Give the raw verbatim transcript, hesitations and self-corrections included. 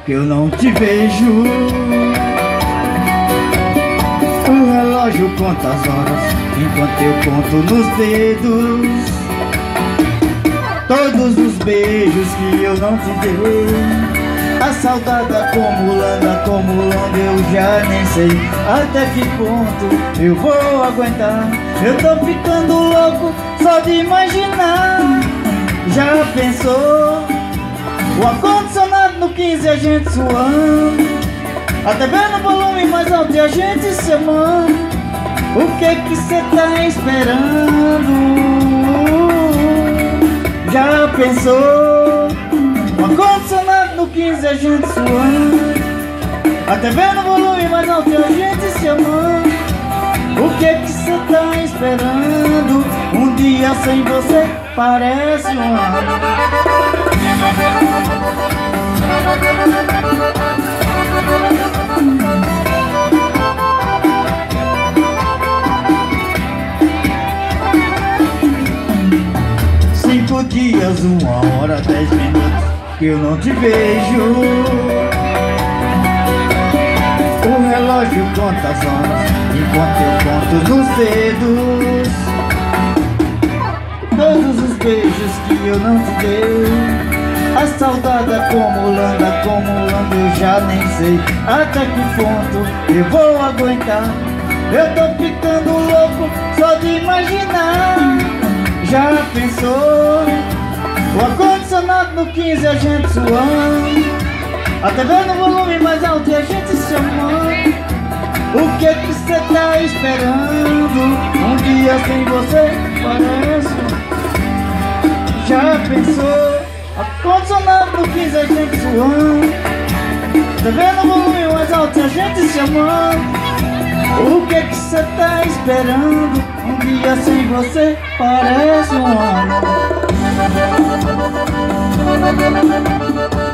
que eu não te vejo. O relógio conta as horas enquanto eu conto nos dedos todos os beijos que eu não te dei. A saudade acumulando, acumulando, eu já nem sei até que ponto eu vou aguentar. Eu tô ficando louco só de imaginar. Já pensou? O ar-condicionado no quinze, a gente suando, a T V no volume mais alto e a gente se amando. O que que cê tá esperando? Já pensou? O ar-condicionado no quinze, a gente suando, a T V no volume mais alto e a gente se amando. O que que cê tá esperando? Um dia sem você parece um ano. Cinco dias, uma hora, dez minutos que eu não te vejo. O relógio conta as horas enquanto eu conto nos dedos todos os beijos que eu não te dei. A saudade acumulando, acumulando, eu já nem sei até que ponto eu vou aguentar. Eu tô ficando louco só de imaginar. Já pensou? O ar-condicionado no quinze, a gente suando, a T V no volume mais alto e a gente se amando. O que que cê tá esperando? Um dia sem você parece. Já pensou? Ar-condicionado no quinze, a gente suando, T V no volume mais alto e a gente se amando. O que que cê tá esperando? Um dia sem você parece um ano.